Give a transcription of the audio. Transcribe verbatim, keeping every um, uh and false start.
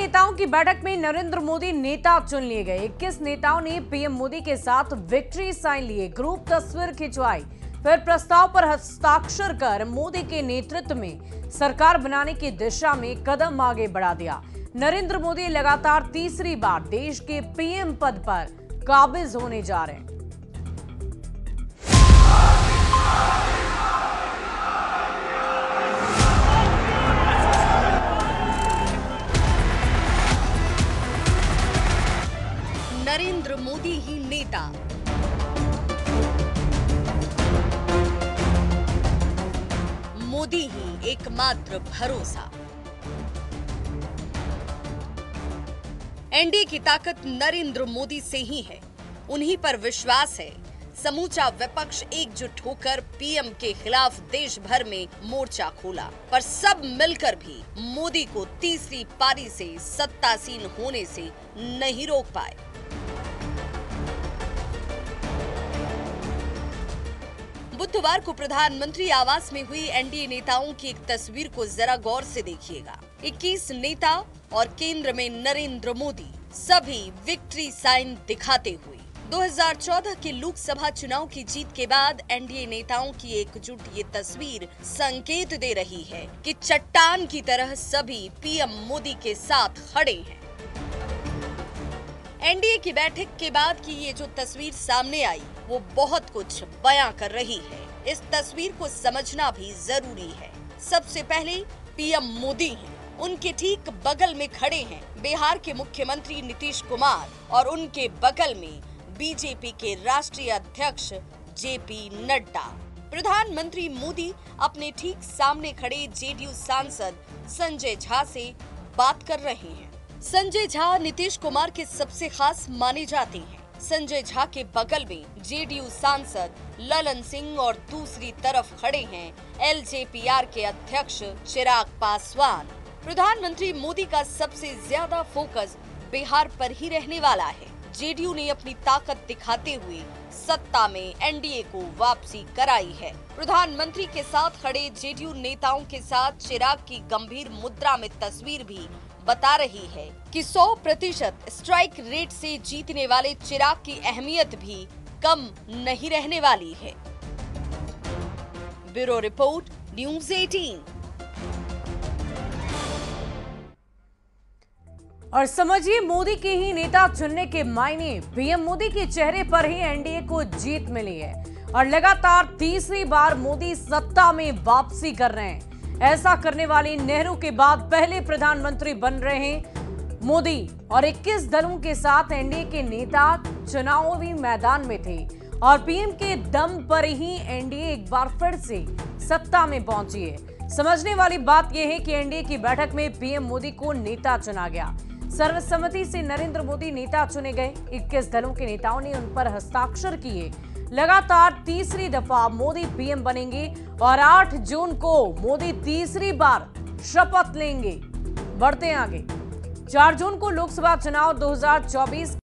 नेताओं की बैठक में नरेंद्र मोदी नेता चुन लिए गए। इक्कीस नेताओं ने पीएम मोदी के साथ विक्ट्री साइन लिए, ग्रुप तस्वीर खिंचवाई, फिर प्रस्ताव पर हस्ताक्षर कर मोदी के नेतृत्व में सरकार बनाने की दिशा में कदम आगे बढ़ा दिया। नरेंद्र मोदी लगातार तीसरी बार देश के पीएम पद पर काबिज होने जा रहे हैं। नरेंद्र मोदी ही नेता। मोदी ही एकमात्र भरोसा। एनडीए की ताकत नरेंद्र मोदी से ही है, उन्हीं पर विश्वास है। समूचा विपक्ष एकजुट होकर पीएम के खिलाफ देश भर में मोर्चा खोला, पर सब मिलकर भी मोदी को तीसरी पारी से सत्तासीन होने से नहीं रोक पाए। बुधवार को प्रधानमंत्री आवास में हुई एनडीए नेताओं की एक तस्वीर को जरा गौर से देखिएगा। इक्कीस नेता और केंद्र में नरेंद्र मोदी, सभी विक्ट्री साइन दिखाते हुए। दो हज़ार चौदह के लोकसभा चुनाव की जीत के बाद एनडीए नेताओं की एकजुट ये तस्वीर संकेत दे रही है कि चट्टान की तरह सभी पीएम मोदी के साथ खड़े हैं। एनडीए की बैठक के बाद की ये जो तस्वीर सामने आई, वो बहुत कुछ बयां कर रही है। इस तस्वीर को समझना भी जरूरी है। सबसे पहले पीएम मोदी हैं, उनके ठीक बगल में खड़े हैं बिहार के मुख्यमंत्री नीतीश कुमार और उनके बगल में बीजेपी के राष्ट्रीय अध्यक्ष जेपी नड्डा। प्रधानमंत्री मोदी अपने ठीक सामने खड़े जेडीयू सांसद संजय झा से बात कर रहे हैं। संजय झा नीतीश कुमार के सबसे खास माने जाते हैं। संजय झा के बगल में जेडीयू सांसद ललन सिंह और दूसरी तरफ खड़े हैं एलजेपीआर के अध्यक्ष चिराग पासवान। प्रधानमंत्री मोदी का सबसे ज्यादा फोकस बिहार पर ही रहने वाला है। जेडीयू ने अपनी ताकत दिखाते हुए सत्ता में एनडीए को वापसी कराई है। प्रधानमंत्री के साथ खड़े जेडीयू नेताओं के साथ चिराग की गंभीर मुद्रा में तस्वीर भी बता रही है कि सौ प्रतिशत स्ट्राइक रेट से जीतने वाले चिराग की अहमियत भी कम नहीं रहने वाली है। ब्यूरो रिपोर्ट, न्यूज़ अठारह। और समझिए मोदी के ही नेता चुनने के मायने। पीएम मोदी के चेहरे पर ही एनडीए को जीत मिली है और लगातार तीसरी बार मोदी सत्ता में वापसी कर रहे हैं। ऐसा करने वाली नेहरू के बाद पहले प्रधानमंत्री बन रहे हैं मोदी और इक्कीस दलों के साथ एनडीए के नेता चुनावी मैदान में थे और पीएम के दम पर ही एनडीए एक बार फिर से सत्ता में पहुंची है। समझने वाली बात यह है कि एनडीए की बैठक में पीएम मोदी को नेता चुना गया। सर्वसम्मति से नरेंद्र मोदी नेता चुने गए। इक्कीस दलों के नेताओं ने उन पर हस्ताक्षर किए। लगातार तीसरी दफा मोदी पीएम बनेंगे और आठ जून को मोदी तीसरी बार शपथ लेंगे। बढ़ते आगे, चार जून को लोकसभा चुनाव दो हज़ार चौबीस